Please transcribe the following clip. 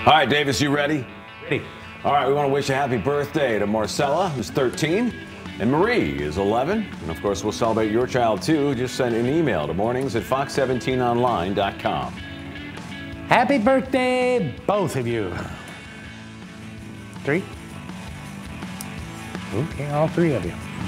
All right, Davis, you ready? Ready. All right, we want to wish a happy birthday to Marcella, who's 13, and Marie is 11. And of course, we'll celebrate your child too. Just send an email to mornings@fox17online.com. Happy birthday, both of you. 3. Okay, all 3 of you.